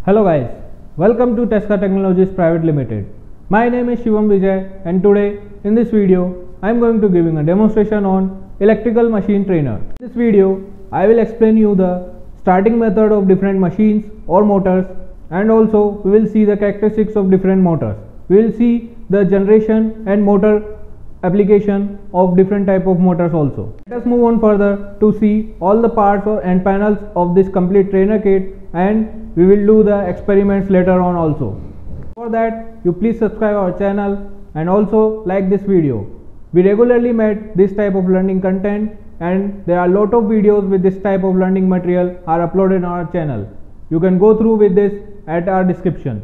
Hello guys, welcome to Tesca Technologies Private Limited. My name is Shivam Vijay and today in this video I am going to giving a demonstration on electrical machine trainer. In this video I will explain you the starting method of different machines or motors, and also we will see the characteristics of different motors. We will see the generation and motor application of different type of motors also. Let us move on further to see all the parts and panels of this complete trainer kit, and we will do the experiments later on also. For that you please subscribe our channel and also like this video. We regularly make this type of learning content, and there are a lot of videos with this type of learning material are uploaded on our channel. You can go through with this at our description.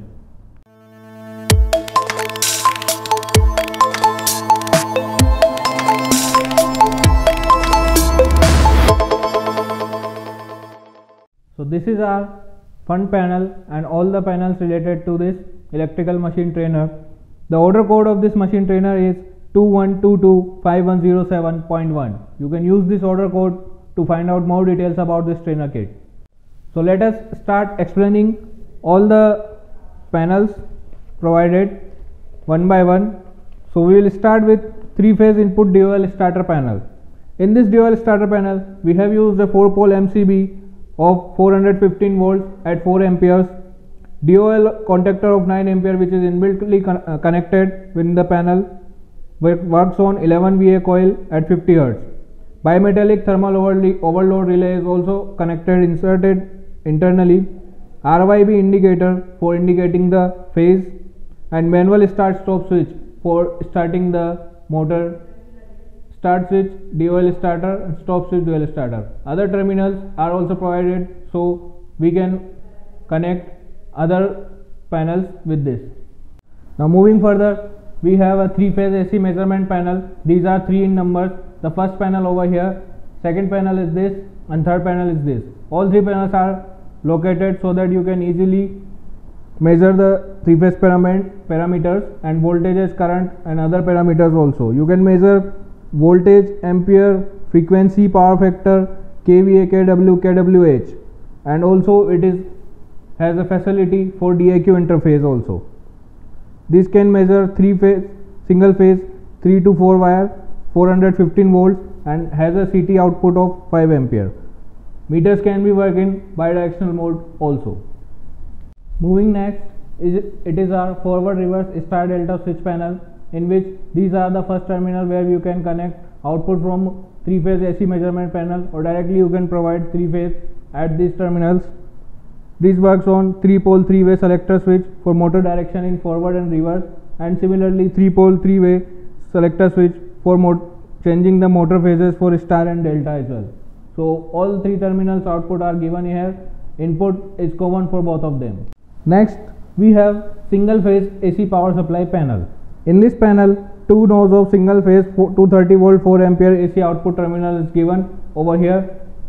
So this is our front panel and all the panels related to this electrical machine trainer. The order code of this machine trainer is 21225107.1. You can use this order code to find out more details about this trainer kit. So let us start explaining all the panels provided one by one. So we will start with 3-phase input DOL starter panel. In this DOL starter panel we have used a 4-pole MCB of 415 volts at 4 amperes, DOL contactor of 9 ampere which is inbuiltly connected within the panel, works on 11 VA coil at 50 Hz. Bimetallic thermal overload relay is also inserted internally, RYB indicator for indicating the phase, and manual start stop switch for starting the motor, start switch DOL starter and stop switch DOL starter. Other terminals are also provided so we can connect other panels with this. Now moving further, we have a 3-phase AC measurement panel. These are 3 in numbers. The first panel over here, second panel is this, and third panel is this. All 3 panels are located so that you can easily measure the 3-phase parameters and voltages, current and other parameters also. You can measure voltage, ampere, frequency, power factor, kVA, kW, kWh, and also it has a facility for DAQ interface also. This can measure 3-phase, single phase, 3 to 4 wire, 415 volts, and has a CT output of 5 ampere. Meters can be worked in bidirectional mode also. Moving next, it is our forward reverse star delta switch panel, in which these are the first terminal where you can connect output from 3-phase AC measurement panel, or directly you can provide 3-phase at these terminals. This works on 3-pole 3-way selector switch for motor direction in forward and reverse, and similarly 3-pole 3-way selector switch for changing the motor phases for star and delta as well. So all 3 terminals output are given here. Input is common for both of them. Next we have single phase AC power supply panel. In this panel, 2 nodes of single phase 230 volt 4 ampere AC output terminal is given over here.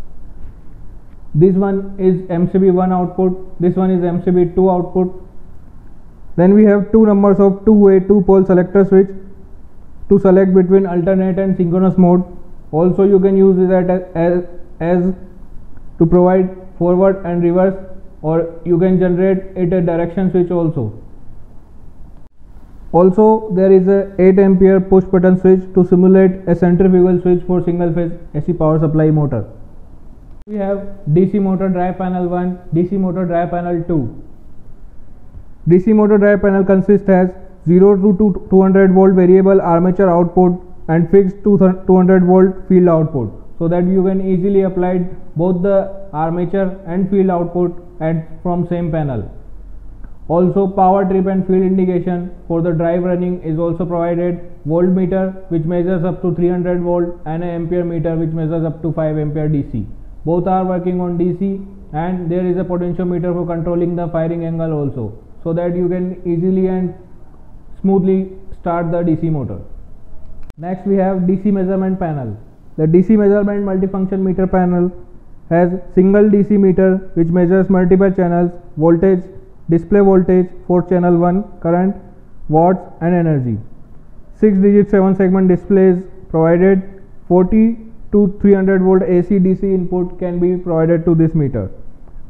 This one is MCB1 output, this one is MCB2 output. Then we have 2 numbers of 2-way 2-pole selector switch to select between alternate and synchronous mode. Also you can use this as to provide forward and reverse, or you can generate it a direction switch also. Also there is a 8 ampere push button switch to simulate a centrifugal switch for single phase AC power supply motor. We have DC motor drive panel 1, DC motor drive panel 2. DC motor drive panel consists as 0 to 200 volt variable armature output and fixed 200 volt field output, so that you can easily apply both the armature and field output from same panel. Also power trip and field indication for the drive running is also provided. Voltmeter which measures up to 300 volt, and an ampere meter which measures up to 5 ampere DC. Both are working on DC, and there is a potentiometer for controlling the firing angle also, so that you can easily and smoothly start the DC motor. Next we have DC measurement panel. The DC measurement multifunction meter panel has single DC meter which measures multiple channels, voltage, display voltage for channel 1, current, watts and energy. 6-digit 7-segment display is provided. 40 to 300 volt AC DC input can be provided to this meter.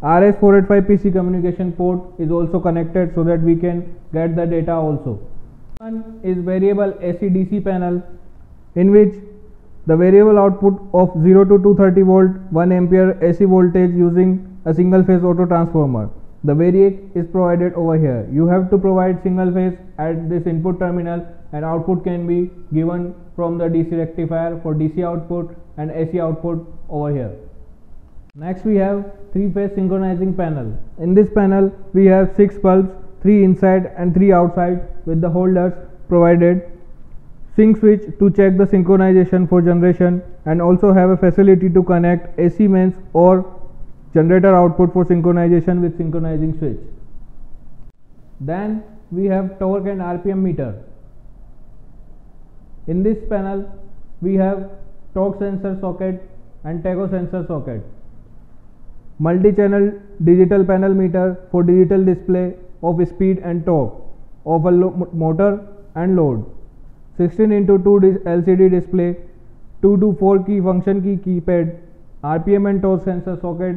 RS485 PC communication port is also connected so that we can get the data also. One is variable AC-DC panel, in which the variable output of 0 to 230 volt 1 ampere AC voltage using a single phase auto transformer. The variac is provided over here. You have to provide single phase at this input terminal, and output can be given from the DC rectifier for DC output and AC output over here. Next we have 3-phase synchronizing panel. In this panel we have 6 bulbs, 3 inside and 3 outside, with the holders provided, sync switch to check the synchronization for generation, and also have a facility to connect AC mains or generator output for synchronization with synchronizing switch. Then we have torque and RPM meter. In this panel we have torque sensor socket and tacho sensor socket. Multi-channel digital panel meter for digital display of speed and torque of a motor and load. 16 into 2 LCD display, 2 to 4 key function key keypad, RPM and torque sensor socket,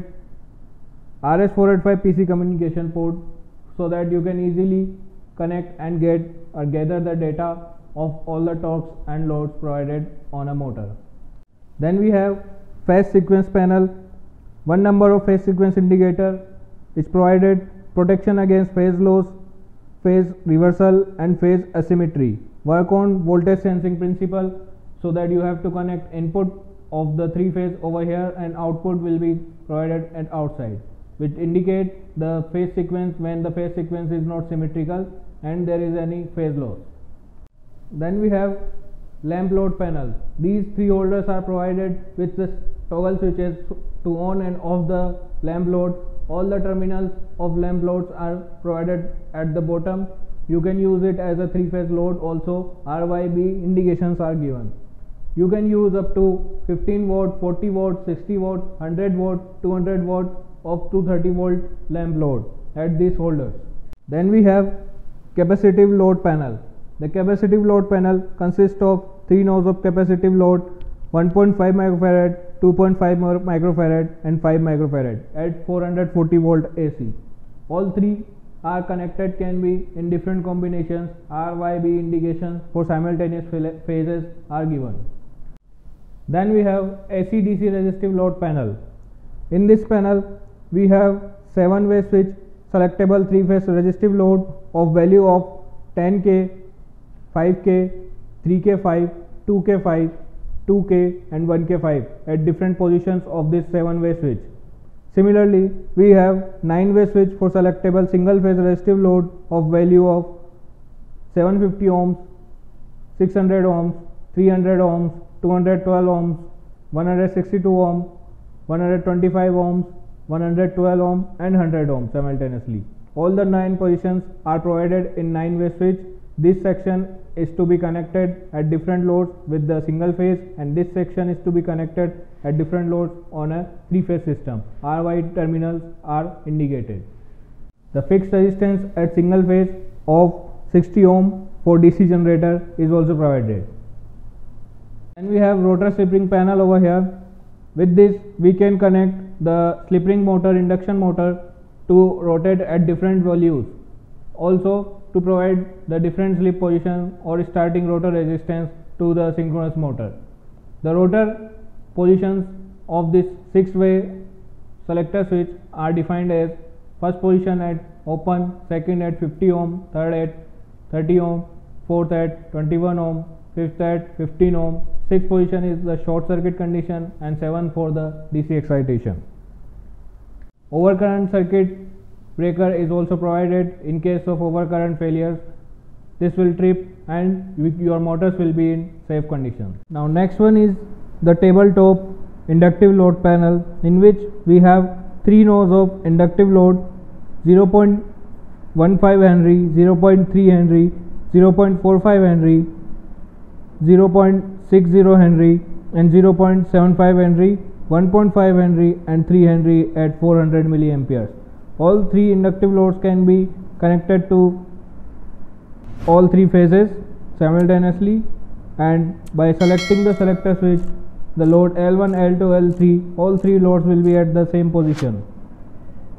RS485 PC communication port, so that you can easily connect and get or gather the data of all the torques and loads provided on a motor. Then we have phase sequence panel. One number of phase sequence indicator is provided, protection against phase loss, phase reversal and phase asymmetry. Work on voltage sensing principle, so that you have to connect input of the 3 phase over here and output will be provided at outside, which indicate the phase sequence when the phase sequence is not symmetrical and there is any phase loss. Then we have lamp load panel. These 3 holders are provided with the toggle switches to on and off the lamp load. All the terminals of lamp loads are provided at the bottom. You can use it as a 3-phase load also. RYB indications are given. You can use up to 15 watt, 40 watt, 60 watt, 100 watt, 200 watt up to 30 volt lamp load at these holders. Then we have capacitive load panel. The capacitive load panel consists of 3 nodes of capacitive load, 1.5 microfarad, 2.5 microfarad and 5 microfarad at 440 volt AC. All 3 are connected, can be in different combinations. RYB indications for simultaneous phases are given. Then we have AC-DC resistive load panel. In this panel we have 7-way switch selectable 3-phase resistive load of value of 10K, 5K, 3K5, 2K5, 2K and 1K5 at different positions of this 7-way switch. Similarly, we have 9-way switch for selectable single phase resistive load of value of 750 ohms, 600 ohms, 300 ohms, 212 ohms, 162 ohms, 125 ohms, 112 ohms and 100 ohms simultaneously. All the 9 positions are provided in 9-way switch. This section is to be connected at different loads with the single phase, and this section is to be connected at different loads on a 3-phase system. RY terminals are indicated. The fixed resistance at single phase of 60 ohm for DC generator is also provided. And we have rotor slip ring panel over here. With this we can connect the slip ring motor, induction motor, to rotate at different values. Also to provide the different slip position or starting rotor resistance to the synchronous motor. The rotor positions of this 6-way selector switch are defined as: first position at open, second at 50 ohm, third at 30 ohm, fourth at 21 ohm, fifth at 15 ohm, sixth position is the short circuit condition, and 7 for the DC excitation. Overcurrent circuit breaker is also provided in case of overcurrent failures. This will trip and your motors will be in safe condition. Now next one is the tabletop inductive load panel, in which we have 3 nodes of inductive load: 0.15 Henry, 0.3 Henry, 0.45 Henry, 0.60 Henry and 0.75 Henry, 1.5 Henry and 3 Henry at 400 milliamperes. All 3 inductive loads can be connected to all 3 phases simultaneously, and by selecting the selector switch, the load L1, L2, L3, all 3 loads will be at the same position.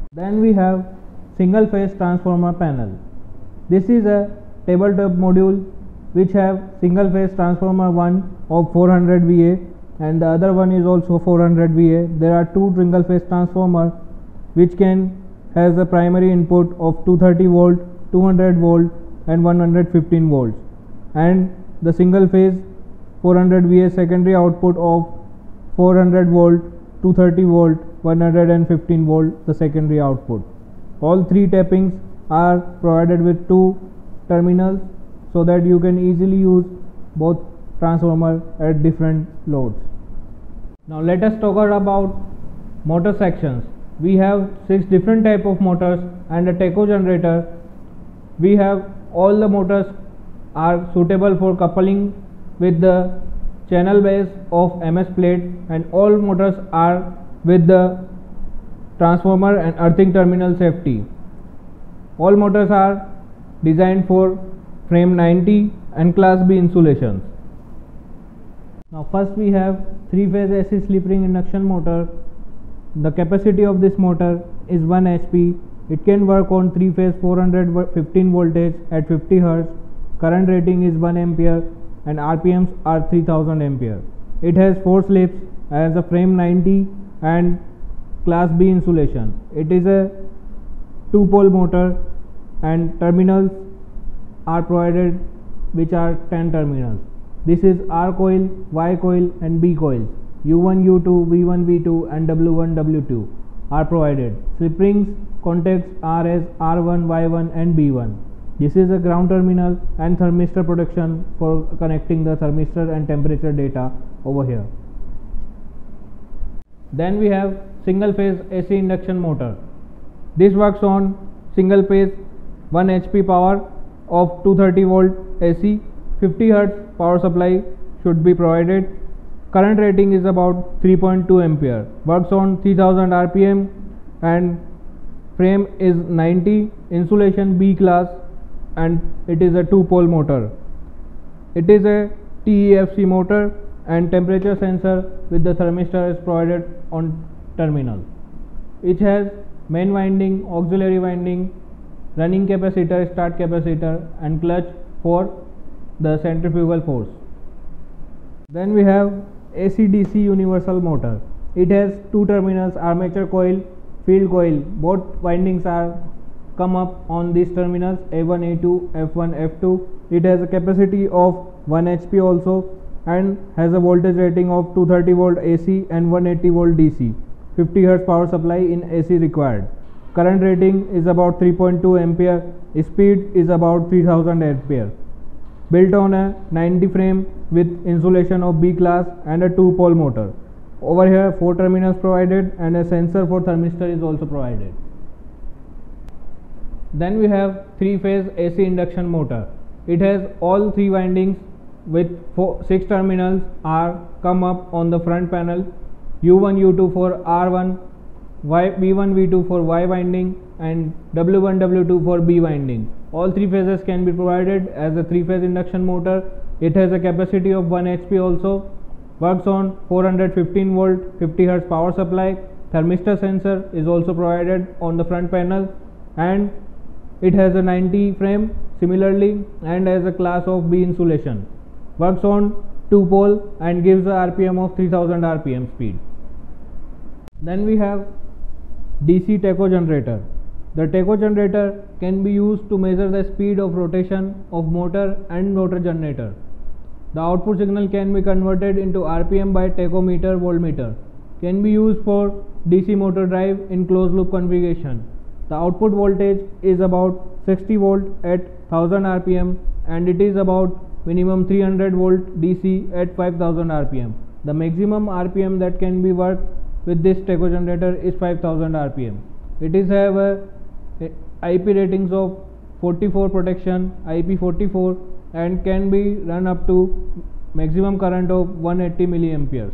Then we have single phase transformer panel. This is a tabletop module which have single phase transformer 1 of 400 VA and the other one is also 400 VA. There are two single phase transformer which has a primary input of 230 volt, 200 volt and 115 volts, and the single phase 400 VA secondary output of 400 volt, 230 volt, 115 volt the secondary output. All three tappings are provided with two terminals so that you can easily use both transformer at different loads. Now let us talk about motor sections. We have 6 different type of motors and a tacho generator. We have all the motors are suitable for coupling with the channel base of MS plate, and all motors are with the transformer and earthing terminal safety. All motors are designed for frame 90 and class B insulations. Now first we have 3-phase AC slip ring induction motor. The capacity of this motor is 1 HP. It can work on 3-phase 415 voltage at 50 Hz. Current rating is 1 ampere and RPMs are 3000 ampere. It has 4 slips as a frame 90 and class B insulation. It is a 2-pole motor and terminals are provided which are 10 terminals. This is R coil, Y coil and B coils. U1, U2, V1, V2 and W1, W2 are provided. Slip rings contacts are as R1, Y1 and B1. This is a ground terminal and thermistor protection for connecting the thermistor and temperature data over here. Then we have single phase AC induction motor. This works on single phase 1 HP power of 230 volt AC. 50 Hz power supply should be provided. Current rating is about 3.2 ampere. Works on 3000 RPM and frame is 90. Insulation B class and it is a 2-pole motor. It is a TEFC motor and temperature sensor with the thermistor is provided on terminal. It has main winding, auxiliary winding, running capacitor, start capacitor and clutch for the centrifugal force. Then we have AC/DC universal motor. It has 2 terminals, armature coil, field coil. Both windings are come up on these terminals A1, A2, F1, F2. It has a capacity of 1 HP also and has a voltage rating of 230 volt AC and 180 volt DC. 50 Hz power supply in AC required. Current rating is about 3.2 ampere. Speed is about 3000 ampere. Built on a 90 frame with insulation of B class and a 2-pole motor. Over here 4 terminals provided and a sensor for thermistor is also provided. Then we have 3-phase AC induction motor. It has all 3 windings with 6 terminals are come up on the front panel. U1, U2 for R1, V1, V2 for Y winding and W1, W2 for B winding. All 3 phases can be provided as a 3-phase induction motor. It has a capacity of 1 HP also. Works on 415 volt 50 Hz power supply. Thermistor sensor is also provided on the front panel and it has a 90 frame similarly and has a class of B insulation. Works on 2-pole and gives a RPM of 3000 RPM speed. Then we have DC tacho generator. The tacho generator can be used to measure the speed of rotation of motor and motor generator. The output signal can be converted into RPM by tachometer voltmeter. Can be used for DC motor drive in closed loop configuration. The output voltage is about 60 volt at 1000 RPM and it is about minimum 300 volt DC at 5000 RPM. The maximum RPM that can be worked with this tacho generator is 5000 RPM. It is have a IP ratings of 44 protection, IP44 and can be run up to maximum current of 180 milliamperes.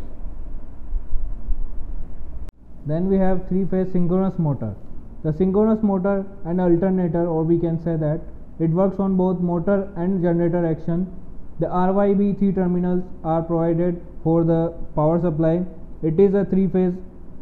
Then we have 3-phase synchronous motor. The synchronous motor and alternator, or we can say that it works on both motor and generator action. The RYB 3 terminals are provided for the power supply. It is a 3-phase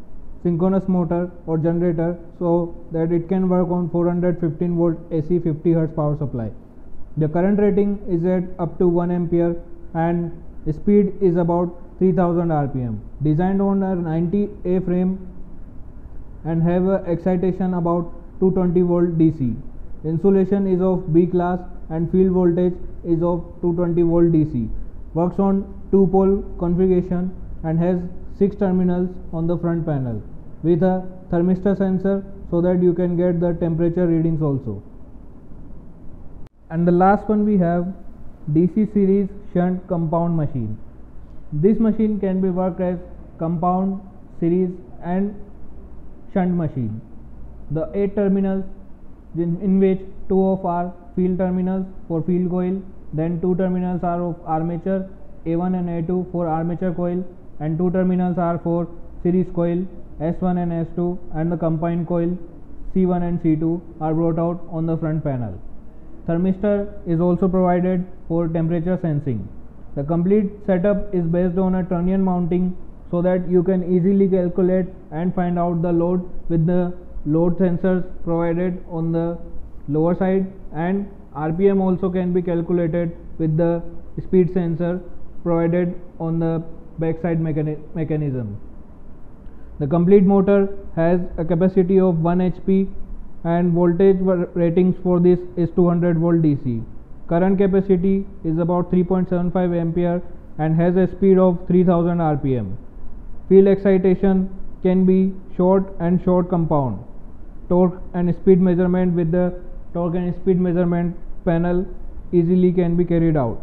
synchronous motor or generator so that it can work on 415 volt AC 50 Hz power supply. The current rating is at up to 1 ampere and speed is about 3000 rpm. Designed on a 90A frame and have a excitation about 220 volt DC. Insulation is of B class and field voltage is of 220 volt DC. Works on 2-pole configuration and has 6 terminals on the front panel with a thermistor sensor so that you can get the temperature readings also. And the last one we have DC series shunt compound machine. This machine can be worked as compound, series and shunt machine. The 8 terminals in which 2 of are field terminals for field coil, then 2 terminals are of armature A1 and A2 for armature coil, and 2 terminals are for series coil S1 and S2, and the combined coil C1 and C2 are brought out on the front panel. Thermistor is also provided for temperature sensing. The complete setup is based on a trunnion mounting so that you can easily calculate and find out the load with the load sensors provided on the lower side, and RPM also can be calculated with the speed sensor provided on the backside mechanism. The complete motor has a capacity of 1 HP and voltage ratings for this is 200 volt DC. Current capacity is about 3.75 ampere and has a speed of 3000 rpm. Field excitation can be short and short compound. Torque and speed measurement with the torque and speed measurement panel easily can be carried out.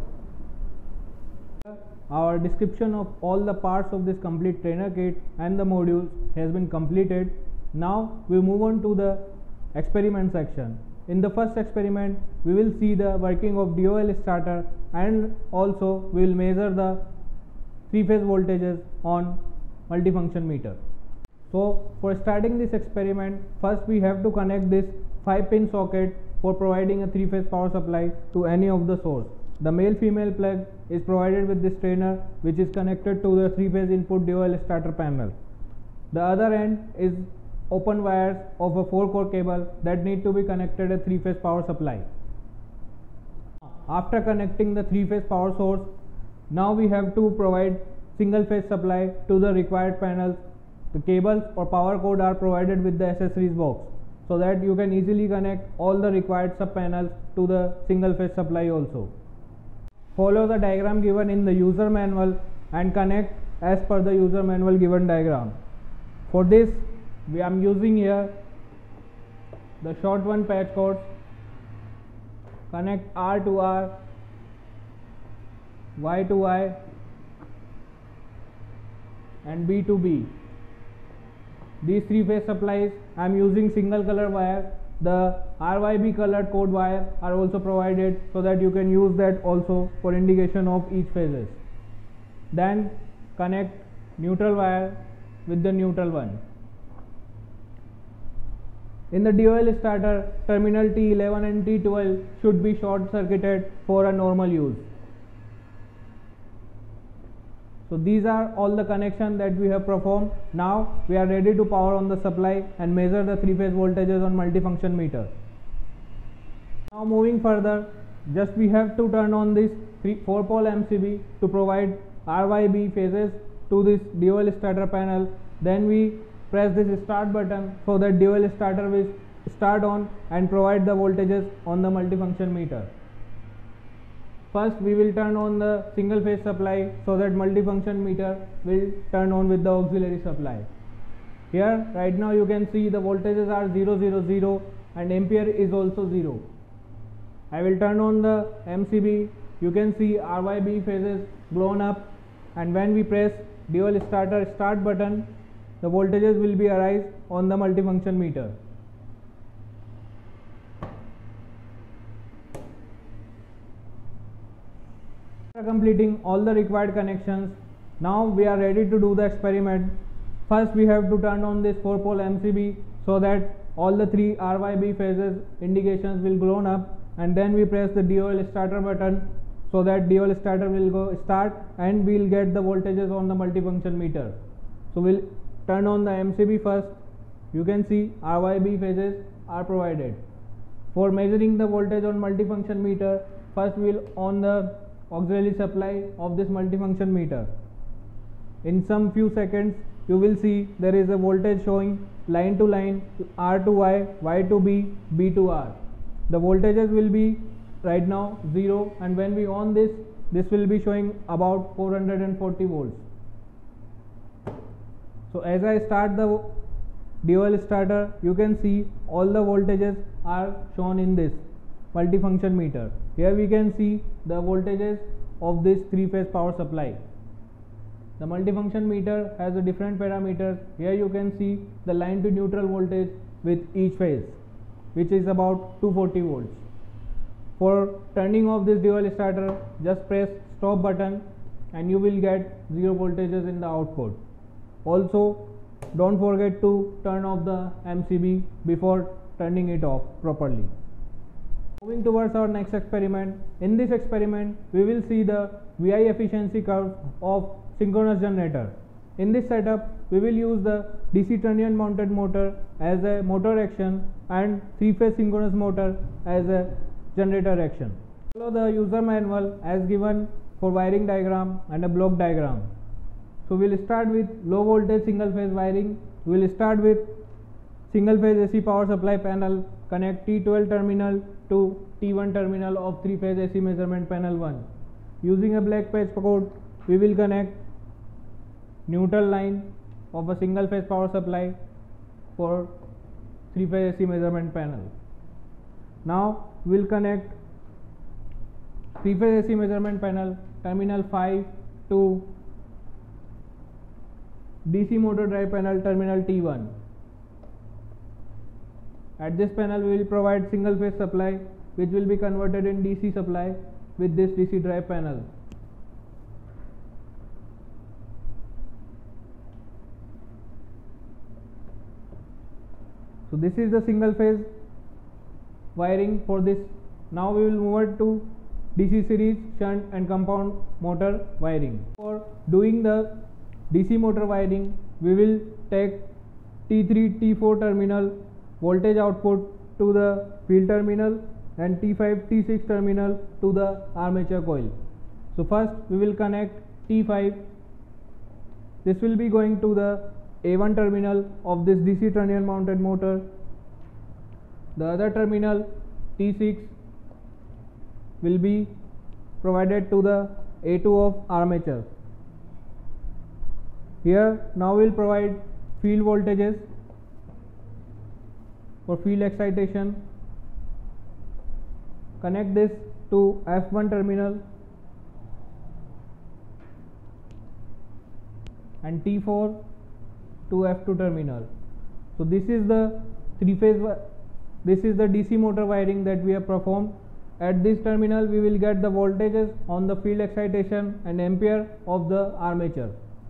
Our description of all the parts of this complete trainer kit and the modules has been completed. Now we move on to the experiment section. In the first experiment, we will see the working of DOL starter and also we will measure the 3-phase voltages on multifunction meter. So for starting this experiment, first we have to connect this 5-pin socket for providing a 3-phase power supply to any of the source. The male-female plug is provided with this trainer which is connected to the 3-phase input DOL starter panel. The other end is open wires of a 4-core cable that need to be connected a 3-phase power supply. After connecting the 3-phase power source, now we have to provide single phase supply to the required panels. The cables or power cord are provided with the accessories box so that you can easily connect all the required sub panels to the single phase supply also. Follow the diagram given in the user manual and connect as per the user manual given diagram. For this I am using here the short one patch cords. Connect R to R, Y to Y and B to B. These 3-phase supplies I am using single color wire. The RYB colored code wire are also provided so that you can use that also for indication of each phases. Then connect neutral wire with the neutral one. In the DOL starter, terminal T11 and T12 should be short circuited for a normal use. So these are all the connections that we have performed. Now we are ready to power on the supply and measure the 3-phase voltages on multifunction meter. Now moving further, just we have to turn on this 4-pole MCB to provide RYB phases to this DOL starter panel. Then we press this start button so that DOL starter will start on and provide the voltages on the multifunction meter. First we will turn on the single phase supply so that multifunction meter will turn on with the auxiliary supply. Here right now you can see the voltages are 0, 0, 0 and ampere is also 0. I will turn on the MCB. You can see RYB phases blown up, and when we press DOL starter start button, the voltages will be arise on the multifunction meter. After completing all the required connections, now we are ready to do the experiment. First we have to turn on this 4-pole MCB so that all the 3 RYB phases indications will glow up, and then we press the DOL starter button so that DOL starter will go start and we will get the voltages on the multifunction meter. So we'll turn on the MCB first, you can see RYB phases are provided. For measuring the voltage on multifunction meter, first we will on the auxiliary supply of this multifunction meter. In some few seconds you will see there is a voltage showing line to line, R to Y, Y to B, B to R. The voltages will be right now 0, and when we on this will be showing about 440 volts. So as I start the dual starter, you can see all the voltages are shown in this multifunction meter. Here we can see the voltages of this 3-phase power supply. The multifunction meter has a different parameters. Here you can see the line to neutral voltage with each phase, which is about 240 volts. For turning off this dual starter, just press stop button and you will get 0 voltages in the output. Also, don't forget to turn off the MCB before turning it off properly. Moving towards our next experiment. In this experiment, we will see the VI efficiency curve of synchronous generator. In this setup, we will use the DC Turnitin mounted motor as a motor action and 3-phase synchronous motor as a generator action. Follow the user manual as given for wiring diagram and a block diagram. So we will start with low voltage single phase wiring. We will start with single phase AC power supply panel, connect T12 terminal to T1 terminal of 3-phase AC measurement panel 1. Using a black patch code, we will connect neutral line of a single phase power supply for 3-phase AC measurement panel. Now we will connect 3-phase AC measurement panel terminal 5 to DC motor drive panel terminal T1. At this panel we will provide single phase supply, which will be converted in DC supply with this DC drive panel. So this is the single phase wiring for this. Now we will move to DC series, shunt and compound motor wiring. For doing the DC motor wiring, we will take T3, T4 terminal voltage output to the field terminal and T5, T6 terminal to the armature coil. So first we will connect T5. This will be going to the A1 terminal of this DC Turnitin mounted motor. The other terminal T6 will be provided to the A2 of armature. Here now we will provide field voltages for field excitation. Connect this to F1 terminal and T4 to F2 terminal. So this is the DC motor wiring that we have performed. At this terminal we will get the voltages on the field excitation and ampere of the armature.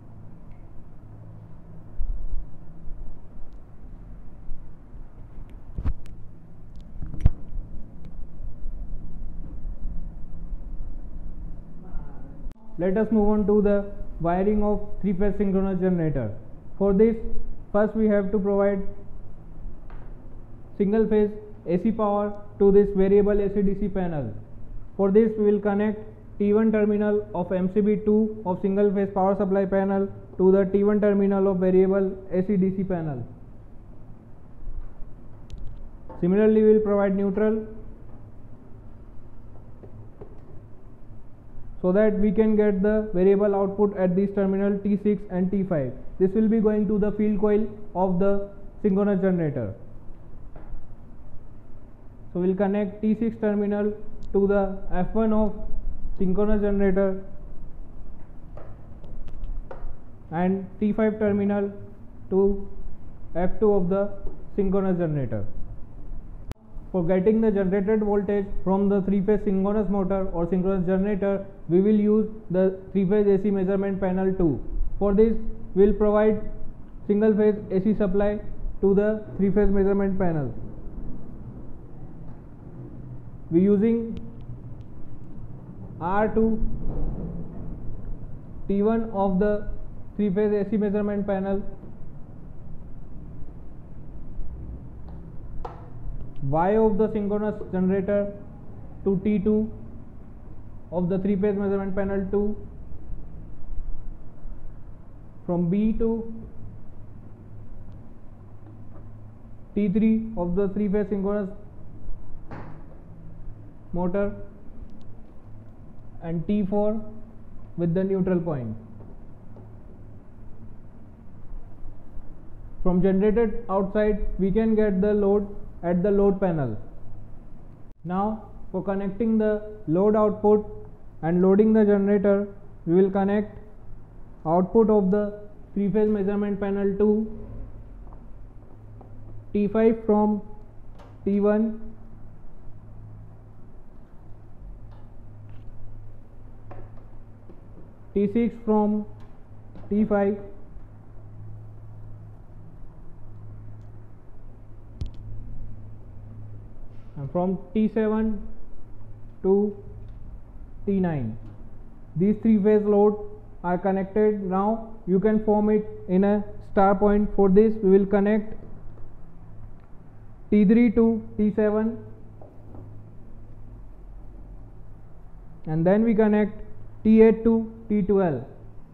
Let us move on to the wiring of 3-phase synchronous generator. For this, first we have to provide single phase AC power to this variable AC-DC panel. For this we will connect T1 terminal of MCB2 of single phase power supply panel to the T1 terminal of variable AC-DC panel. Similarly, we will provide neutral so that we can get the variable output at this terminal T6 and T5. This will be going to the field coil of the synchronous generator. So we will connect T6 terminal to the F1 of synchronous generator and T5 terminal to F2 of the synchronous generator. For getting the generated voltage from the 3-phase synchronous motor or synchronous generator, we will use the 3-phase AC measurement panel 2. For this, we will provide single phase AC supply to the 3-phase measurement panel. We using R2 T1 of the 3-phase AC measurement panel Y of the synchronous generator to T2 of the 3-phase measurement panel 2, from B to T3 of the 3-phase synchronous motor, and T4 with the neutral point. From generated outside we can get the load at the load panel. Now for connecting the load output and loading the generator, we will connect output of the 3-phase measurement panel to T5 from T1, T6 from T5, and from T7 to T9. These 3-phase loads are connected. Now you can form it in a star point. For this we will connect T3 to T7, and then we connect T8 to T12,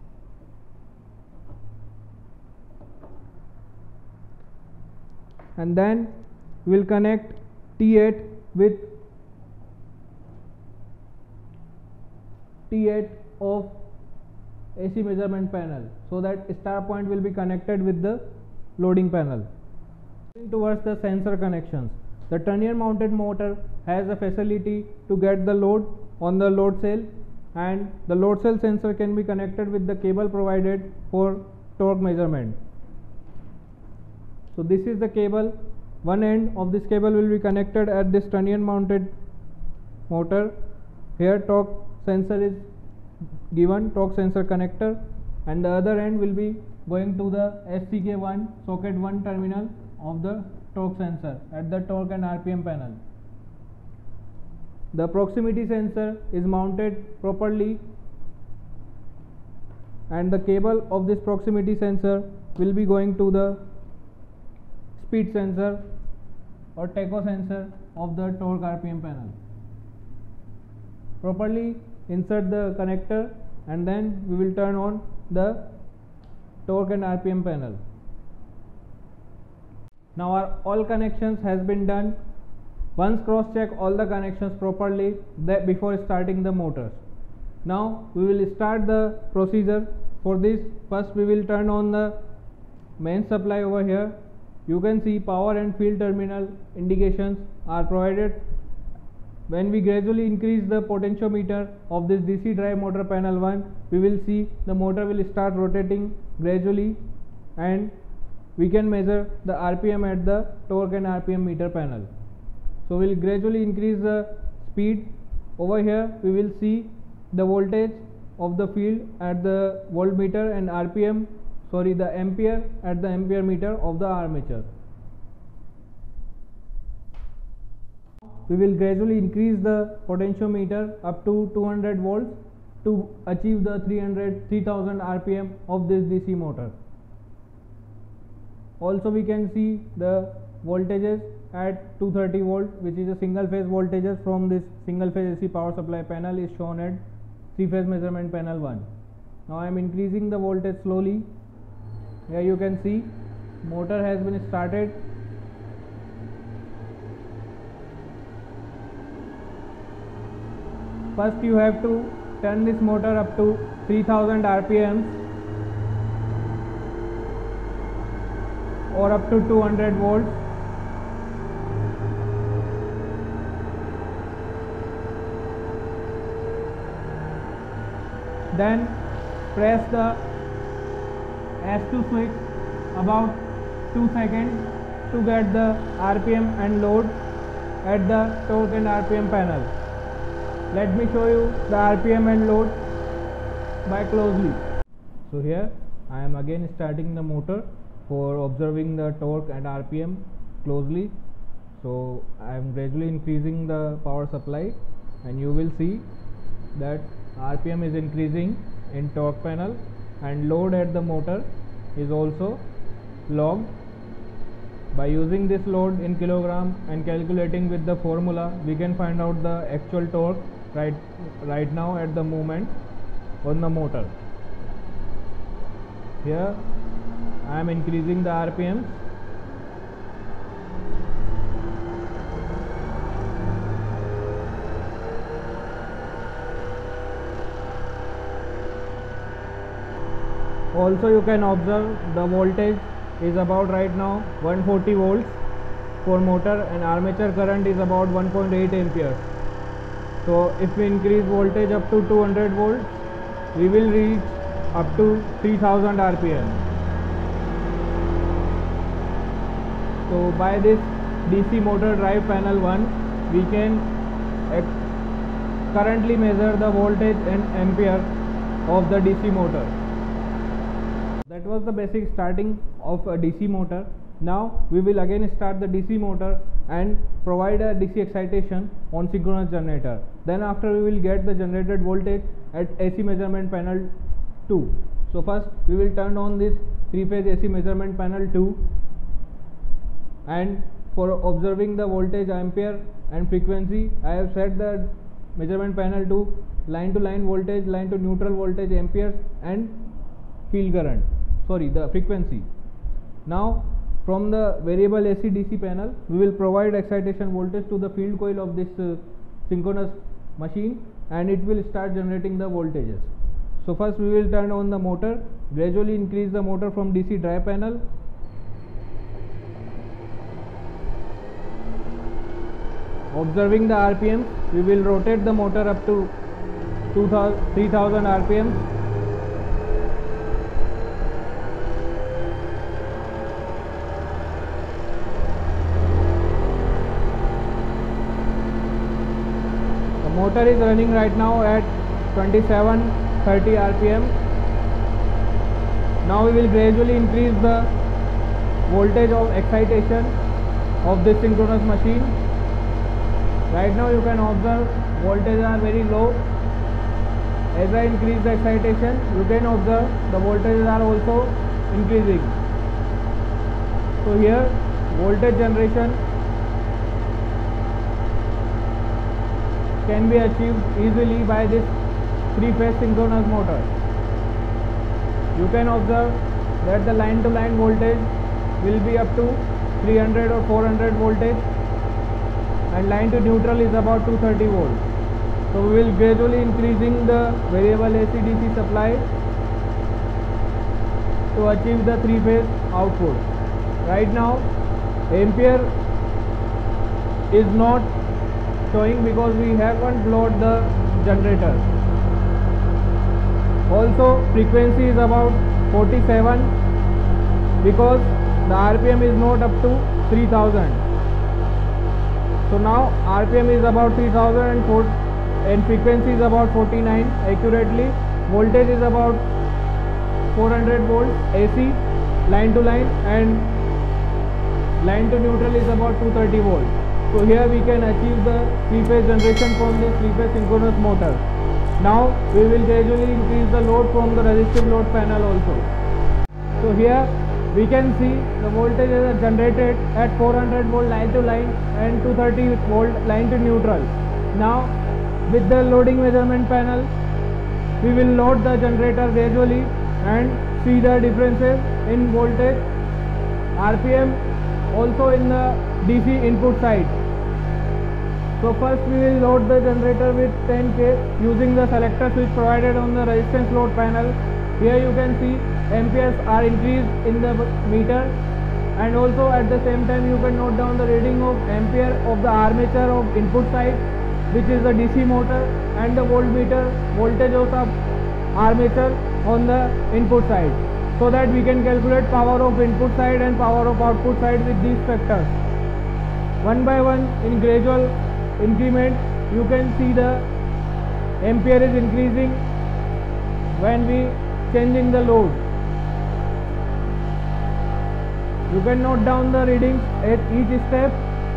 and then we will connect T8 with T8 of AC measurement panel, so that star point will be connected with the loading panel. Towards the sensor connections, the turnier mounted motor has a facility to get the load on the load cell, and the load cell sensor can be connected with the cable provided for torque measurement. So this is the cable. One end of this cable will be connected at this turnier mounted motor. Here torque sensor is given, torque sensor connector, and the other end will be going to the SCK1 socket 1 terminal of the torque sensor at the torque and RPM panel. The proximity sensor is mounted properly, and the cable of this proximity sensor will be going to the speed sensor or tacho sensor of the torque RPM panel. Properly insert the connector, and then we will turn on the torque and RPM panel. Now our all connections has been done. Once cross check all the connections properly before starting the motors. Now we will start the procedure. For this, first we will turn on the main supply over here. You can see power and field terminal indications are provided. When we gradually increase the potentiometer of this DC drive motor panel 1, we will see the motor will start rotating gradually, and we can measure the RPM at the torque and RPM meter panel. So we will gradually increase the speed. Over here we will see the voltage of the field at the voltmeter and the ampere at the ampere meter of the armature. We will gradually increase the potentiometer up to 200 volts to achieve the 3000 RPM of this DC motor. Also we can see the voltages at 230 volt, which is a single phase voltages from this single phase AC power supply panel, is shown at 3-phase measurement panel 1. Now I am increasing the voltage slowly. Here you can see motor has been started. First you have to turn this motor up to 3000 RPMs or up to 200 volts. Then press the S2 switch about 2 seconds to get the RPM and load at the torque and RPM panel. Let me show you the RPM and load by closely. So here I am again starting the motor for observing the torque and RPM closely. So I am gradually increasing the power supply, and you will see that RPM is increasing in torque panel, and load at the motor is also logged. By using this load in kilogram and calculating with the formula, we can find out the actual torque right now at the moment on the motor. Here I am increasing the RPMs. Also you can observe the voltage is about right now 140 volts for motor, and armature current is about 1.8 amperes. So if we increase voltage up to 200 volts, we will reach up to 3000 rpm. So by this DC motor drive panel 1, we can currently measure the voltage and ampere of the DC motor. That was the basic starting of a DC motor. Now we will again start the DC motor and provide a DC excitation on synchronous generator. Then after we will get the generated voltage at AC measurement panel 2. So first we will turn on this 3-phase AC measurement panel 2, and for observing the voltage, ampere and frequency, I have set the measurement panel to line to line voltage, line to neutral voltage, amperes and field current, the frequency. Now from the variable AC DC panel, we will provide excitation voltage to the field coil of this synchronous machine, and it will start generating the voltages. So first we will turn on the motor, gradually increase the motor from DC drive panel. Observing the RPM, we will rotate the motor up to 3000 RPM. Motor is running right now at 2730 rpm. Now we will gradually increase the voltage of excitation of this synchronous machine. Right now you can observe voltages are very low. As I increase the excitation, you can observe the voltages are also increasing. So here voltage generation can be achieved easily by this 3-phase synchronous motor. You can observe that the line to line voltage will be up to 300 or 400 voltage, and line to neutral is about 230 volts. So we will gradually increasing the variable AC DC supply to achieve the 3-phase output. Right now ampere is not showing because we haven't loaded the generator. Also frequency is about 47 because the RPM is not up to 3000. So now RPM is about 3000 and frequency is about 49 accurately. Voltage is about 400 volts AC line to line, and line to neutral is about 230 volts. So here we can achieve the 3-phase generation from this 3-phase synchronous motor. Now we will gradually increase the load from the resistive load panel also. So here we can see the voltage is generated at 400 volt line to line and 230 volt line to neutral. Now with the loading measurement panel, we will load the generator gradually and see the differences in voltage, RPM, also in the DC input side. So first we will load the generator with 10K using the selector switch provided on the resistance load panel. Here you can see amperes are increased in the meter, and also at the same time you can note down the reading of ampere of the armature of input side, which is the DC motor, and the voltmeter voltage of the armature on the input side, so that we can calculate power of input side and power of output side with these factors. One by one, in gradual increment, you can see the ampere is increasing when we changing the load. You can note down the readings at each step.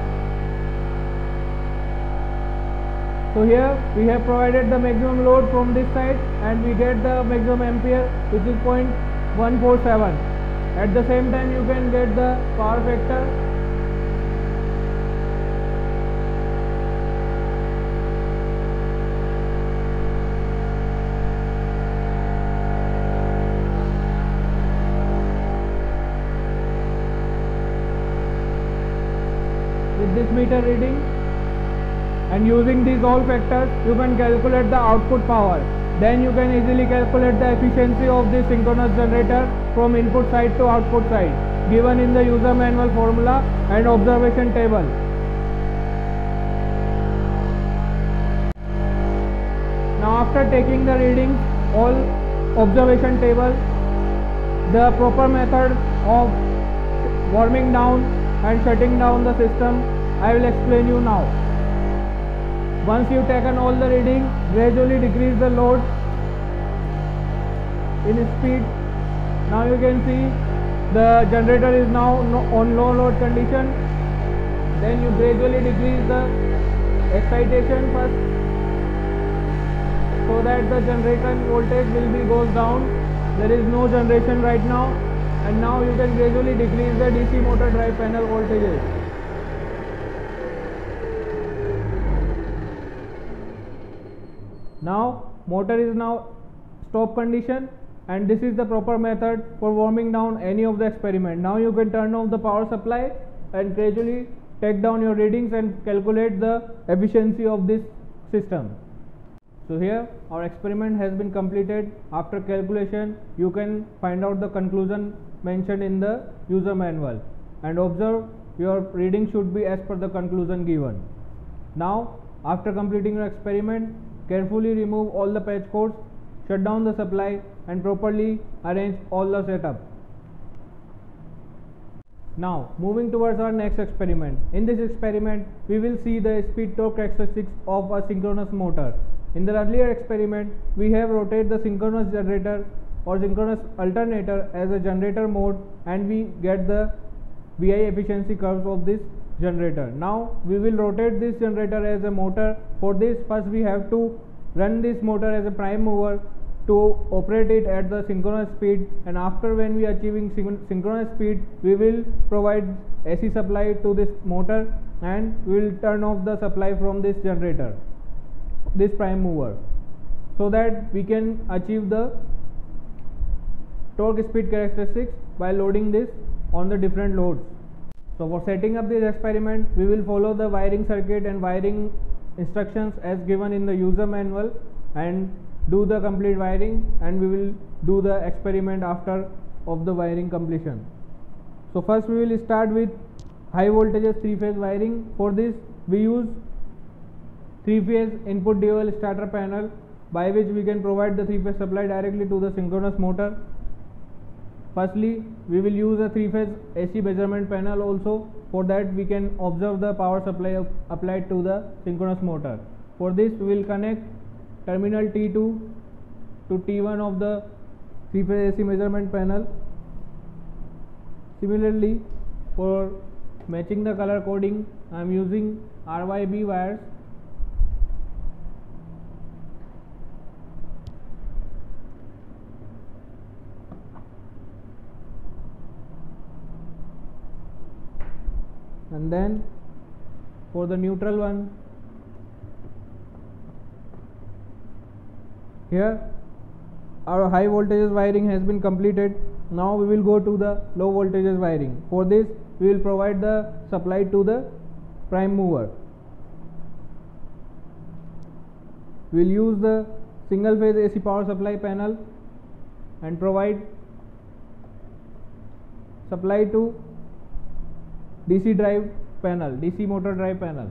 So here we have provided the maximum load from this side, and we get the maximum ampere, which is 0.147. At the same time you can get the power factor. With this meter reading and using these all factors, you can calculate the output power. Then you can easily calculate the efficiency of this synchronous generator from input side to output side, given in the user manual formula and observation table. Now after taking the readings, all observation table, the proper method of warming down and shutting down the system, I will explain you now. Once you've taken all the reading, gradually decrease the load in speed. Now you can see the generator is now on low load condition. Then you gradually decrease the excitation first, so that the generator voltage will be goes down. There is no generation right now, and now you can gradually decrease the DC motor drive panel voltages. Now motor is now stop condition, and this is the proper method for warming down any of the experiment. Now you can turn off the power supply and gradually take down your readings and calculate the efficiency of this system. So here our experiment has been completed. After calculation you can find out the conclusion mentioned in the user manual, and observe your reading should be as per the conclusion given. Now after completing your experiment, carefully remove all the patch cords, shut down the supply and properly arrange all the setup. Now moving towards our next experiment. In this experiment we will see the speed torque characteristics of a synchronous motor. In the earlier experiment we have rotated the synchronous generator or synchronous alternator as a generator mode, and we get the VI efficiency curves of this generator. Now we will rotate this generator as a motor. For this, first we have to run this motor as a prime mover to operate it at the synchronous speed, and after when we are achieving synchronous speed, we will provide AC supply to this motor and we will turn off the supply from this generator, this prime mover, so that we can achieve the torque speed characteristics by loading this on the different loads. So for setting up this experiment, we will follow the wiring circuit and wiring instructions as given in the user manual and do the complete wiring, and we will do the experiment after of the wiring completion. So first we will start with high voltages 3-phase wiring. For this we use 3-phase input dual starter panel, by which we can provide the 3-phase supply directly to the synchronous motor. Firstly, we will use a 3-phase AC measurement panel also. For that we can observe the power supply applied to the synchronous motor. For this we will connect terminal T2 to T1 of the 3-phase AC measurement panel. Similarly, for matching the color coding, I am using RYB wires. And then for the neutral one, here our high voltages wiring has been completed. Now we will go to the low voltages wiring. For this we will provide the supply to the prime mover. We will use the single phase AC power supply panel and provide supply to DC drive panel, DC motor drive panel.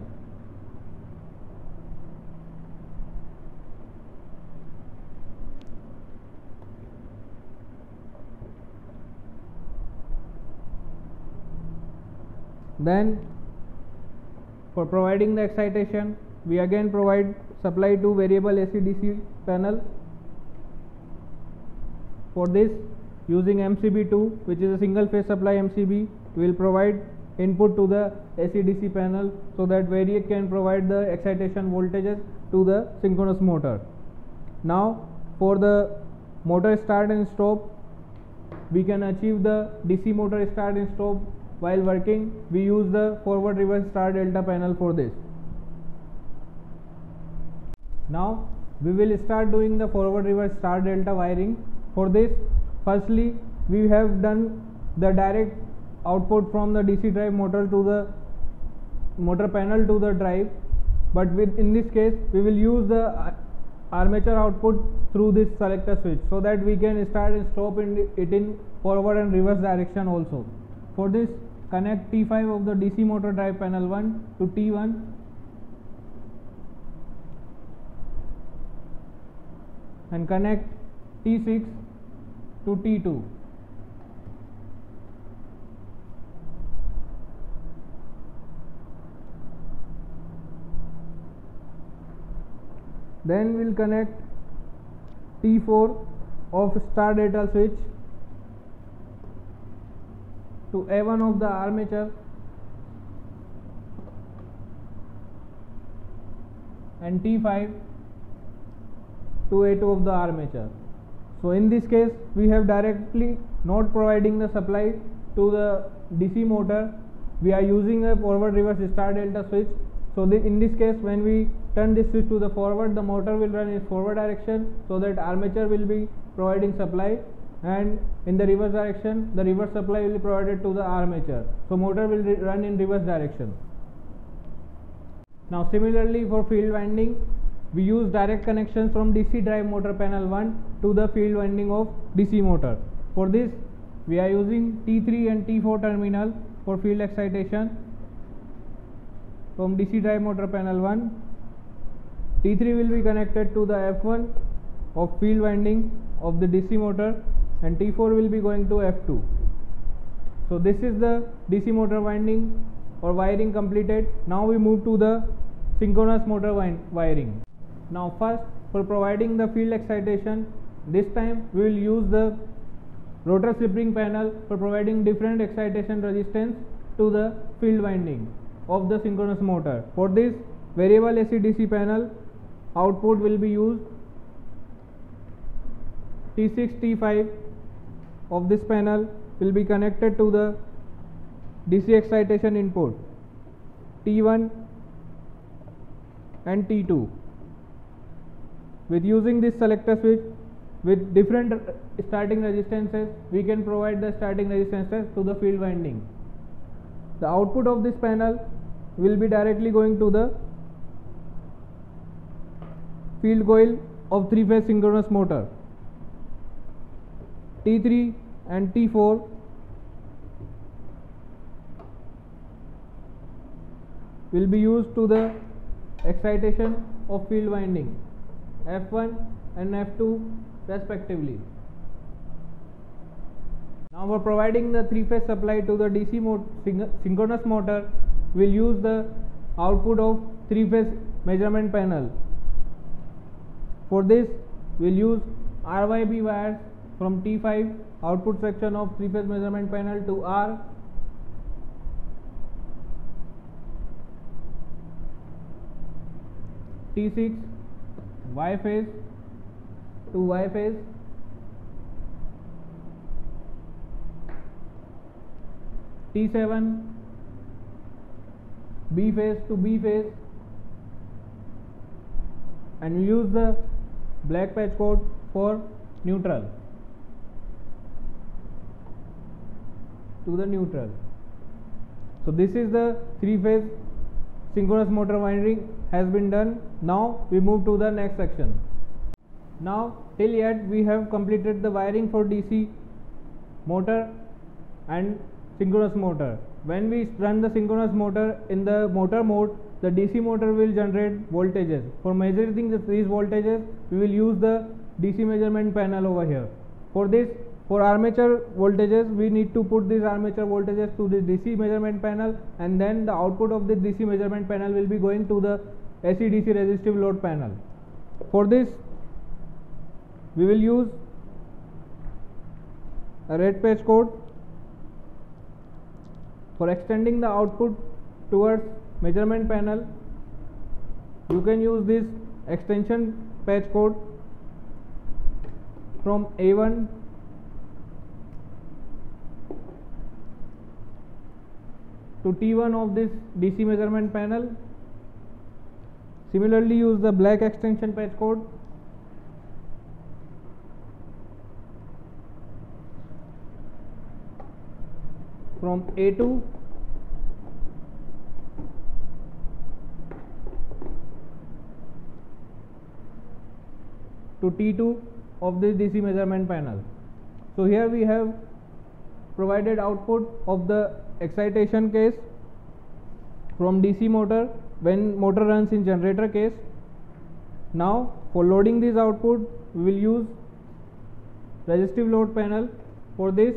Then for providing the excitation, we again provide supply to variable AC DC panel. For this, using MCB2, which is a single phase supply MCB, we will provide input to the AC DC panel, so that variac can provide the excitation voltages to the synchronous motor. Now for the motor start and stop, we can achieve the DC motor start and stop while working, we use the forward reverse star delta panel for this. Now we will start doing the forward reverse star delta wiring. For this, firstly we have done the direct output from the DC drive motor to the motor panel to the drive, but in this case we will use the armature output through this selector switch, so that we can start and stop it in forward and reverse direction also. For this, connect T5 of the DC motor drive panel 1 to T1, and connect T6 to T2. Then we'll connect T4 of star delta switch to A1 of the armature and T5 to A2 of the armature. So in this case we have directly not providing the supply to the DC motor, we are using a forward reverse star delta switch. So in this case, when we turn this switch to the forward, the motor will run in forward direction, so that armature will be providing supply, and in the reverse direction the reverse supply will be provided to the armature, so motor will run in reverse direction. Now similarly for field winding, we use direct connections from DC drive motor panel 1 to the field winding of DC motor. For this, we are using T3 and T4 terminal for field excitation from DC drive motor panel 1. T3 will be connected to the F1 of field winding of the DC motor, and T4 will be going to F2. So this is the DC motor winding or wiring completed. Now we move to the synchronous motor wiring. Now first, for providing the field excitation, this time we will use the rotor slip ring panel for providing different excitation resistance to the field winding of the synchronous motor. For this, variable AC DC panel output will be used. T6 T5 of this panel will be connected to the DC excitation input T1 and T2. With using this selector switch with different starting resistances, we can provide the starting resistances to the field winding. The output of this panel will be directly going to the field coil of 3-phase synchronous motor. T3 and T4 will be used to the excitation of field winding F1 and F2 respectively. Now for providing the 3-phase supply to the DC synchronous motor, we will use the output of 3-phase measurement panel. For this, we will use RYB wires from T5 output section of 3-phase measurement panel to R, T6 Y phase to Y phase, T7 B phase to B phase, and we use the black patch code for neutral to the neutral. So this is the 3-phase synchronous motor wiring has been done. Now we move to the next section. Now till yet we have completed the wiring for DC motor and synchronous motor. When we run the synchronous motor in the motor mode, the DC motor will generate voltages. For measuring these voltages, we will use the DC measurement panel over here. For this, for armature voltages, we need to put these armature voltages to this DC measurement panel, and then the output of this DC measurement panel will be going to the AC/DC resistive load panel. For this, we will use a red patch code for extending the output towards measurement panel. You can use this extension patch code from A1 to T1 of this DC measurement panel. Similarly, use the black extension patch code. From A2 to T2 of this DC measurement panel. So here we have provided output of the excitation case from DC motor when motor runs in generator case. Now for loading this output, we will use resistive load panel. For this,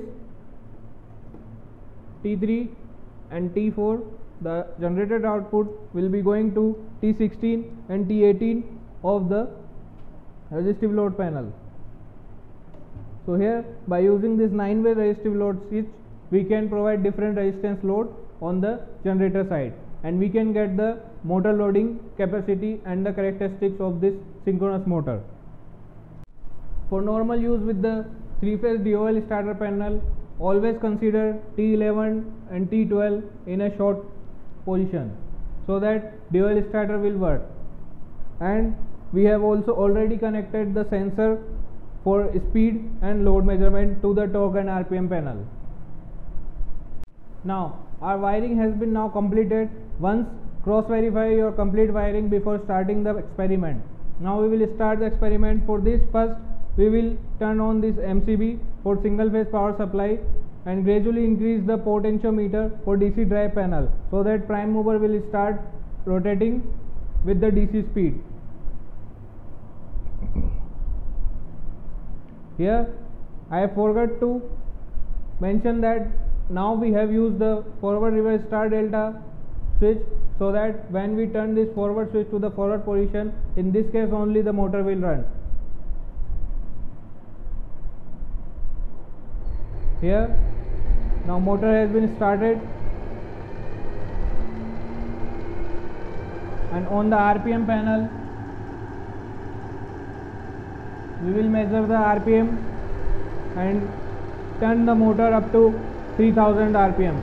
T3 and T4, the generated output will be going to T16 and T18 of the resistive load panel. So here, by using this 9-way resistive load switch, we can provide different resistance load on the generator side, and we can get the motor loading capacity and the characteristics of this synchronous motor. For normal use with the 3-phase DOL starter panel, always consider T11 and T12 in a short position so that DOL starter will work. And we have also already connected the sensor for speed and load measurement to the torque and RPM panel. Now our wiring has been now completed. Once cross verify your complete wiring before starting the experiment. Now we will start the experiment. For this, first we will turn on this MCB for single phase power supply and gradually increase the potentiometer for DC drive panel so that prime mover will start rotating with the DC speed. Here I forgot to mention that now we have used the forward reverse star delta switch so that when we turn this forward switch to the forward position, in this case only the motor will run. Here now motor has been started, and on the RPM panel we will measure the RPM and turn the motor up to 3000 RPM.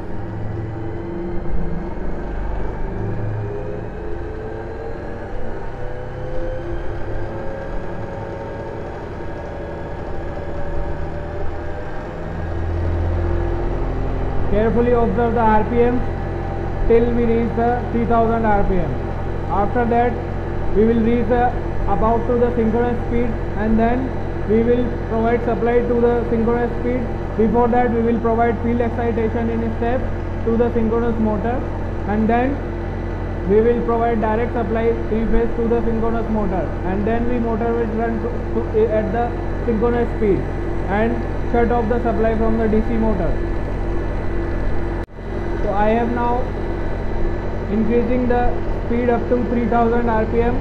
Carefully observe the RPM till we reach the 3000 RPM. After that we will reach about to the synchronous speed, and then we will provide supply to the synchronous speed. Before that we will provide field excitation in a step to the synchronous motor, and then we will provide direct supply 3-phase to the synchronous motor, and then the motor will run at the synchronous speed and shut off the supply from the DC motor. So I have now increasing the speed up to 3000 RPM,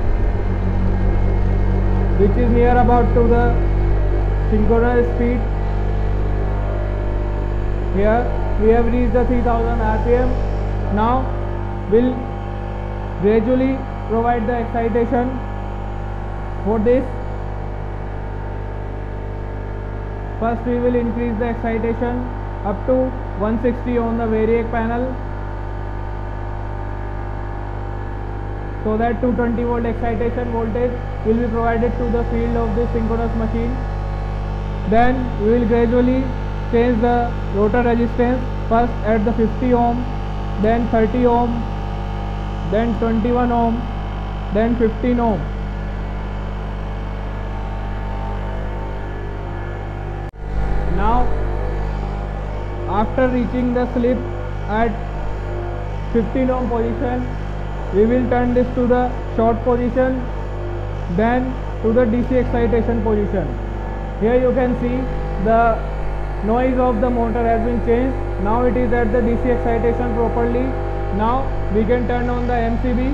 which is near about to the synchronous speed. Here we have reached the 3000 RPM. Now we'll gradually provide the excitation. For this, first we will increase the excitation up to 160 on the variac panel, so that 220 volt excitation voltage will be provided to the field of this synchronous machine. Then we will gradually change the rotor resistance, first at the 50 ohm, then 30 ohm, then 21 ohm, then 15 ohm. Now after reaching the slip at 15 ohm position, we will turn this to the short position, then to the DC excitation position. Here you can see the noise of the motor has been changed. Now it is at the DC excitation properly. Now we can turn on the MCB.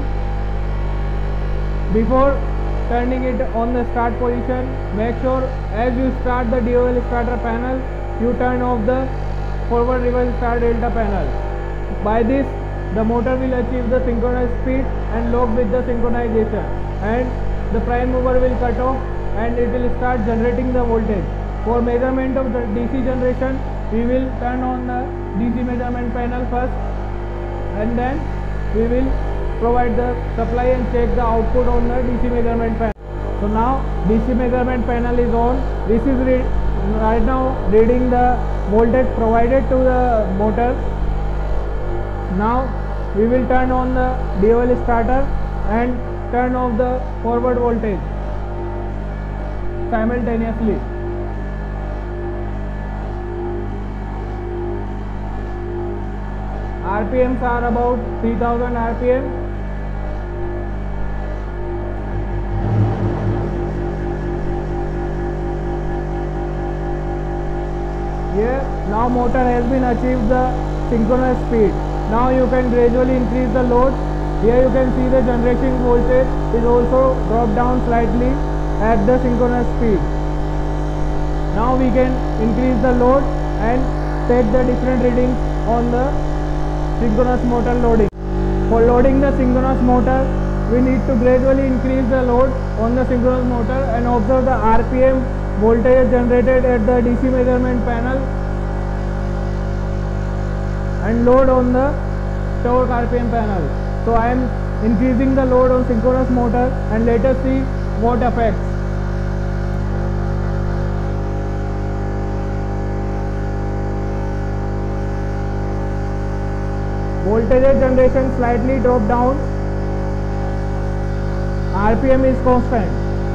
Before turning it on the start position, make sure as you start the DOL starter panel, you turn off the forward reverse star delta panel. By this, the motor will achieve the synchronous speed and lock with the synchronization, and the prime mover will cut off and it will start generating the voltage. For measurement of the DC generation, we will turn on the DC measurement panel first. and then we will provide the supply and check the output on the DC measurement panel. So now DC measurement panel is on. This is right now reading the voltage provided to the motor. Now we will turn on the DOL starter and turn off the forward voltage simultaneously. RPMs are about 3000 RPM. Here now motor has been achieved the synchronous speed. Now you can gradually increase the load. Here you can see the generating voltage is also dropped down slightly at the synchronous speed. Now we can increase the load and take the different readings on the synchronous motor loading. For loading the synchronous motor, we need to gradually increase the load on the synchronous motor and observe the RPM voltage generated at the DC measurement panel and load on the torque RPM panel. So I am increasing the load on synchronous motor and let us see what affects. Voltage generation slightly dropped down. RPM is constant.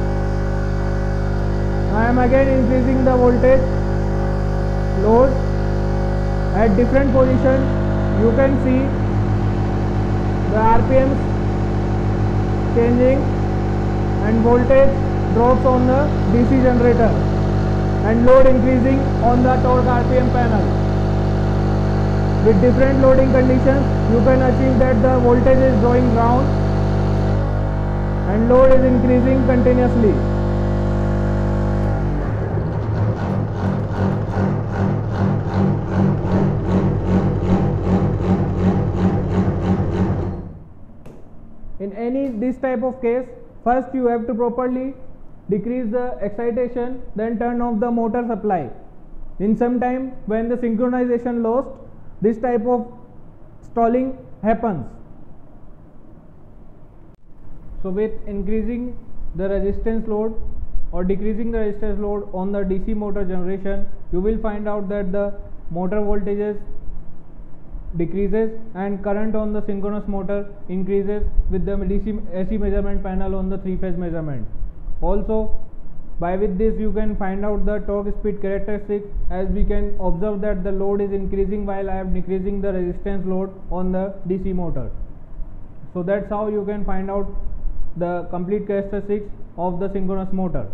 I am again increasing the voltage load at different positions. You can see the RPMs changing and voltage drops on the DC generator and load increasing on the torque RPM panel. With different loading conditions, you can achieve that the voltage is going down and load is increasing continuously. In this type of case, first you have to properly decrease the excitation, then turn off the motor supply. In some time when the synchronization lost, this type of stalling happens. So with increasing the resistance load or decreasing the resistance load on the DC motor generation, you will find out that the motor voltages decreases and current on the synchronous motor increases with the AC measurement panel on the 3-phase measurement. Also, with this you can find out the torque speed characteristics, as we can observe that the load is increasing while I am decreasing the resistance load on the DC motor. So that's how you can find out the complete characteristics of the synchronous motor.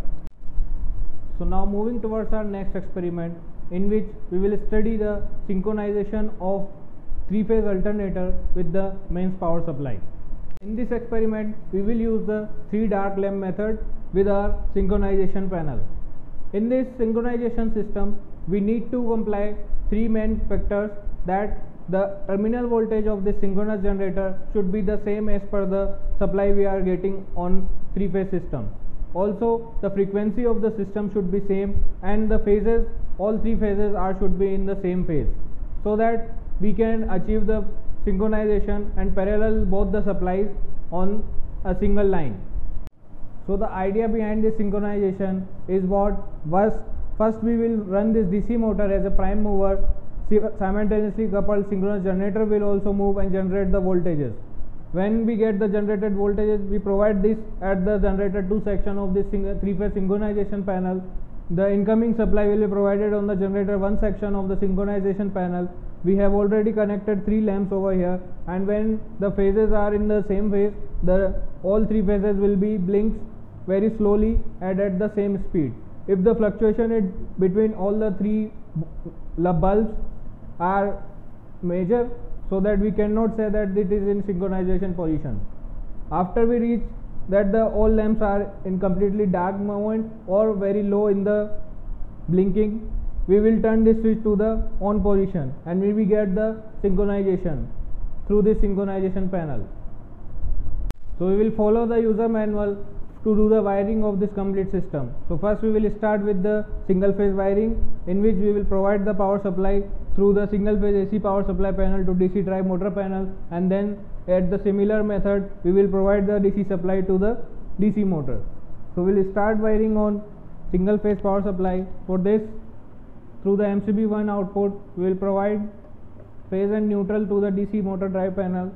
So now moving towards our next experiment, in which we will study the synchronization of 3-phase alternator with the mains power supply. In this experiment, we will use the 3 dark lamp method with our synchronization panel. In this synchronization system, we need to comply 3 main factors: that the terminal voltage of the synchronous generator should be the same as per the supply we are getting on 3-phase system. Also, the frequency of the system should be same, and the phases, all 3 phases should be in the same phase, so that we can achieve the synchronization and parallel both the supplies on a single line. So the idea behind this synchronization is first we will run this DC motor as a prime mover. Simultaneously coupled synchronous generator will also move and generate the voltages. When we get the generated voltages, we provide this at the generator 2 section of this 3-phase synchronization panel. The incoming supply will be provided on the generator 1 section of the synchronization panel. We have already connected 3 lamps over here, and when the phases are in the same phase, all 3 phases will be blinks very slowly and at the same speed. If the fluctuation is between all the 3 bulbs are major, so that we cannot say that it is in synchronization position. After we reach that all lamps are in completely dark moment or very low in the blinking, we will turn this switch to the on position, and we will get the synchronization through this synchronization panel. So we will follow the user manual to do the wiring of this complete system. So first we will start with the single phase wiring, in which we will provide the power supply through the single phase AC power supply panel to DC drive motor panel, and then at the similar method we will provide the DC supply to the DC motor. So we will start wiring on single phase power supply. For this, through the MCB1 output we will provide phase and neutral to the DC motor drive panel.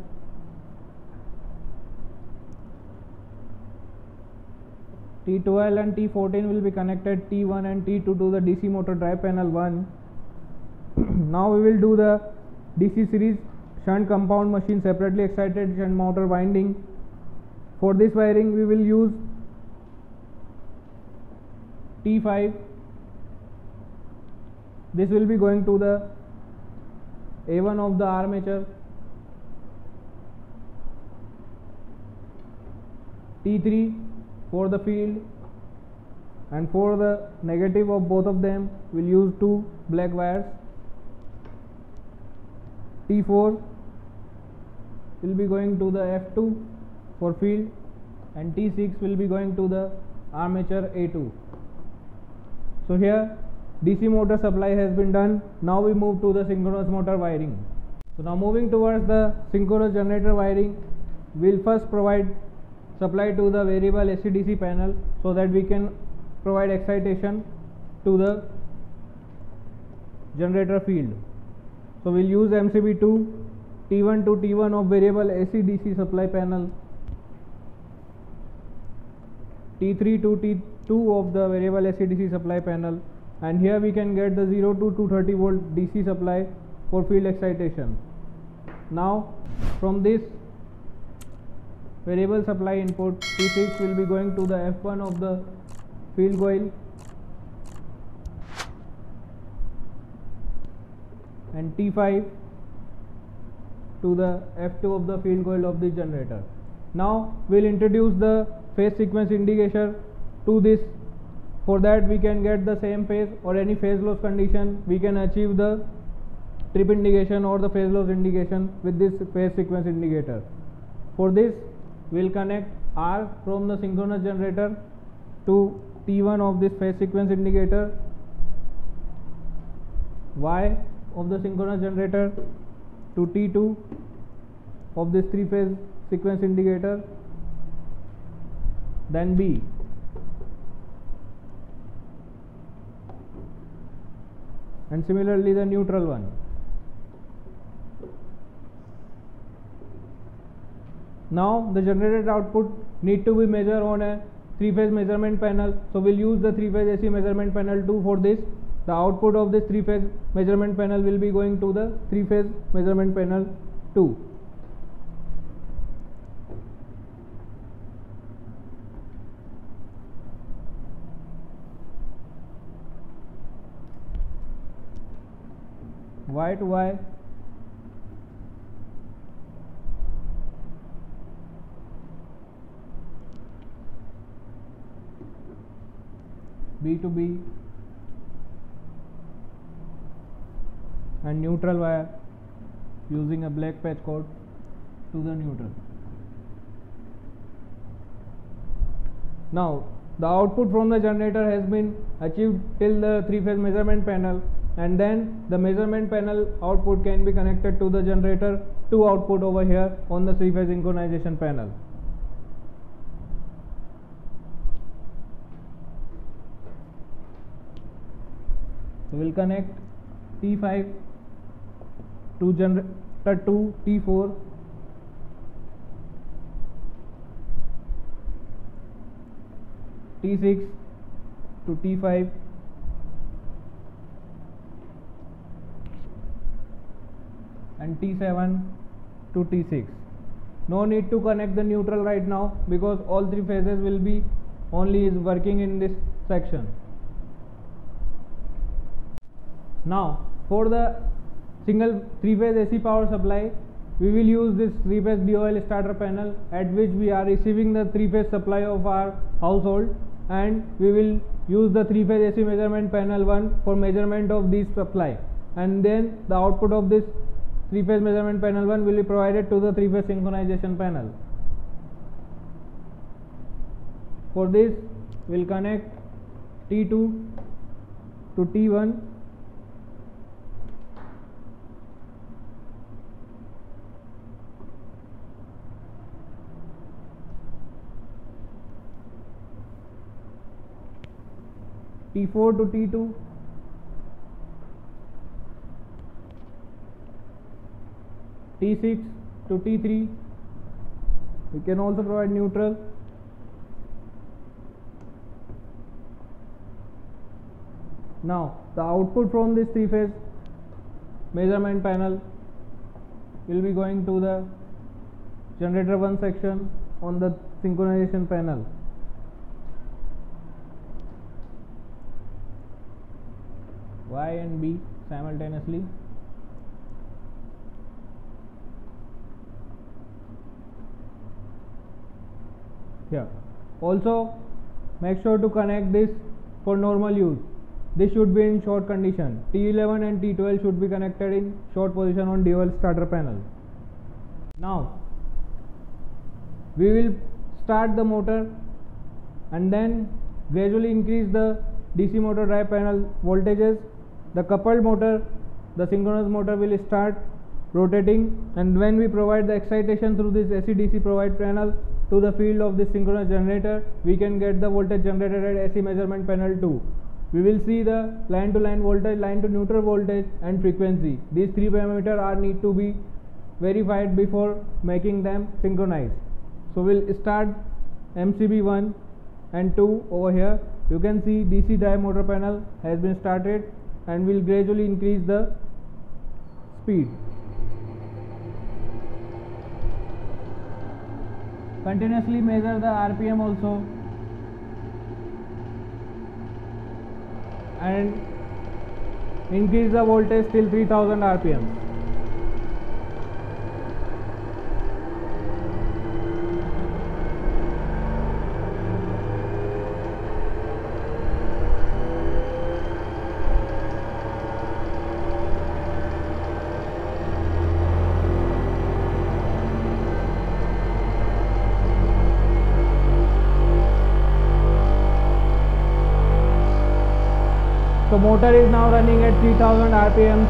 T12 and T14 will be connected T1 and T2 to the DC motor drive panel 1. Now we will do the DC series shunt compound machine separately excited shunt motor winding. For this wiring we will use T5. This will be going to the A1 of the armature. T3 for the field, and for the negative of both of them we will use two black wires. T4 will be going to the F2 for field, and T6 will be going to the armature A2. So here DC motor supply has been done. Now we move to the synchronous motor wiring. So now moving towards the synchronous generator wiring, we will first provide supply to the variable AC/DC panel so that we can provide excitation to the generator field. So we will use MCB2 T1 to T1 of variable AC/DC supply panel, T3 to T2 of the variable AC/DC supply panel, and here we can get the 0 to 230 volt DC supply for field excitation. Now from this variable supply input, T6 will be going to the F1 of the field coil, and T5 to the F2 of the field coil of the generator. Now we will introduce the phase sequence indicator to this. For that we can get the same phase or any phase loss condition, we can achieve the trip indication or the phase loss indication with this phase sequence indicator. For this we will connect R from the synchronous generator to T1 of this phase sequence indicator, Y of the synchronous generator to T2 of this 3-phase sequence indicator, then B. And similarly the neutral one. Now the generated output need to be measured on a 3-phase measurement panel. So we will use the 3-phase AC measurement panel 2 for this. The output of this 3-phase measurement panel will be going to the 3-phase measurement panel 2. Y to Y, B to B, and neutral wire using a black patch cord to the neutral. Now the output from the generator has been achieved till the 3-phase measurement panel, and then the measurement panel output can be connected to the generator 2 output over here on the 3-phase synchronization panel. So we will connect T5 to generator 2 T4, T6 to T5, and T7 to T6. No need to connect the neutral right now because all 3 phases will be only is working in this section. Now for the single 3-phase AC power supply, we will use this 3-phase DOL starter panel at which we are receiving the 3-phase supply of our household, and we will use the 3-phase AC measurement panel 1 for measurement of this supply, and then the output of this 3-phase measurement panel 1 will be provided to the 3-phase synchronization panel. For this we will connect T2 to T1, T4 to T2, T6 to T3. We can also provide neutral. Now the output from this three-phase measurement panel will be going to the generator 1 section on the synchronization panel. Y and B simultaneously. Here also make sure to connect this for normal use. This should be in short condition. T11 and T12 should be connected in short position on dual starter panel. Now we will start the motor and then gradually increase the DC motor drive panel voltages. The coupled motor, the synchronous motor, will start rotating, and when we provide the excitation through this AC-DC provide panel to the field of this synchronous generator, we can get the voltage generated at AC measurement panel 2. We will see the line to line voltage, line to neutral voltage and frequency. These three parameters are need to be verified before making them synchronized. So we'll start MCB 1 and 2 over here. You can see DC drive motor panel has been started and will gradually increase the speed. Continuously measure the RPM also and increase the voltage till 3000 RPM. So motor is now running at 3000 RPM.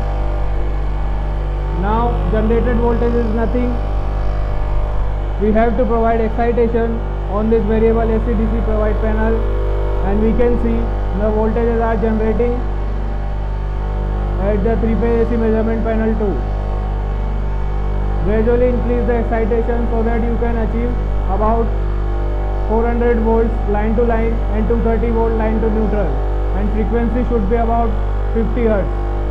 Now generated voltage is nothing. We have to provide excitation on this variable AC-DC provide panel, and we can see the voltages are generating at the three-phase AC measurement panel 2. Gradually increase the excitation so that you can achieve about 400 volts line to line and 230 volt line to neutral, and frequency should be about 50 Hz.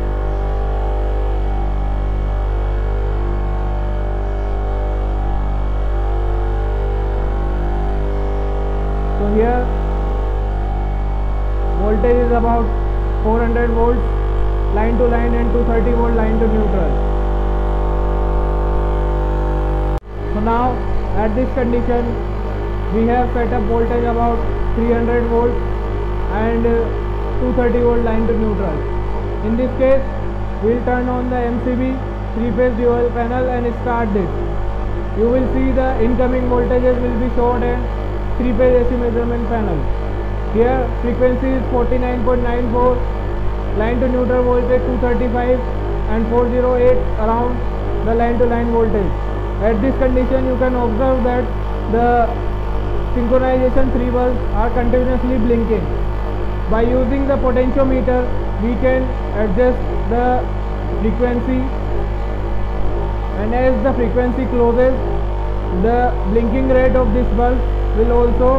So here voltage is about 400 volts line to line and 230 volt line to neutral. So now at this condition we have set up voltage about 300 volts and 230 volt line to neutral. In this case we will turn on the MCB 3-phase dual panel and start this. You will see the incoming voltages will be shown in 3-phase AC measurement panel. Here frequency is 49.94, line to neutral voltage 235 and 408 around the line to line voltage. At this condition you can observe that the synchronization 3 bulbs are continuously blinking. By using the potentiometer we can adjust the frequency, and as the frequency closes the blinking rate of this bulb will also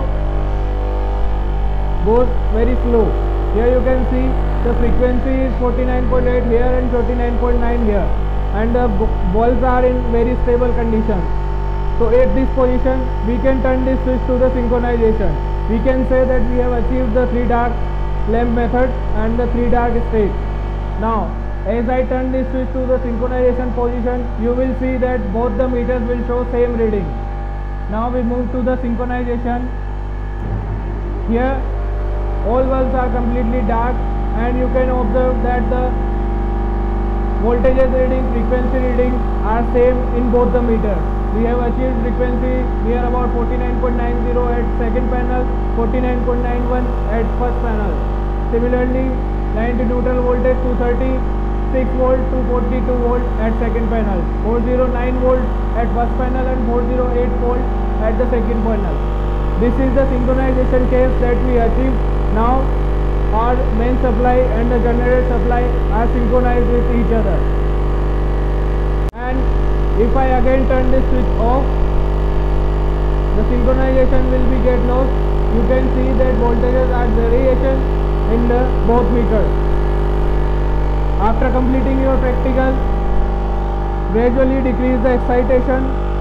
go very slow. Here you can see the frequency is 49.8 here and 49.9 here, and the bulbs are in very stable condition. So at this position we can turn this switch to the synchronization. We can say that we have achieved the 3 dark lamp method and the 3 dark state. Now as I turn this switch to the synchronization position, you will see that both the meters will show same reading. Now we move to the synchronization. Here all bulbs are completely dark, and you can observe that the voltages reading, frequency reading are same in both the meters. We have achieved frequency here about 49.90 at second panel, 49.91 at first panel. Similarly, line to neutral voltage 236 volt to 42 volt at second panel, 409 volt at first panel and 408 volt at the second panel. This is the synchronization case that we achieved. Now our main supply and the generator supply are synchronized with each other. And if I again turn this switch off, the synchronization will be get lost. You can see that voltages are variation in the both meters. After completing your practical, gradually decrease the excitation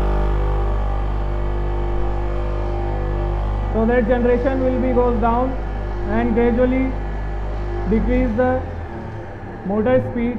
so that generation will be goes down, and gradually decrease the motor speed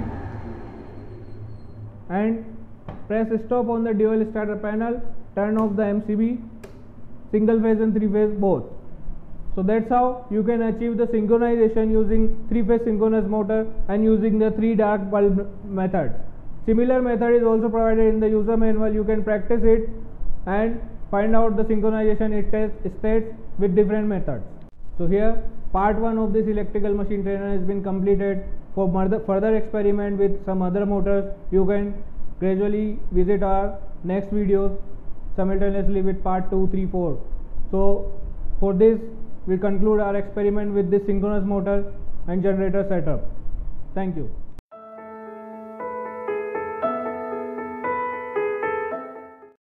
and press stop on the dual starter panel, turn off the MCB, single phase and three phase both. So that's how you can achieve the synchronization using three phase synchronous motor and using the 3 dark bulb method. Similar method is also provided in the user manual. You can practice it and find out the synchronization states with different methods. So here part 1 of this electrical machine trainer has been completed. For further experiment with some other motors, you can gradually visit our next videos simultaneously with part 2, 3, 4. So for this we conclude our experiment with this synchronous motor and generator setup. Thank you.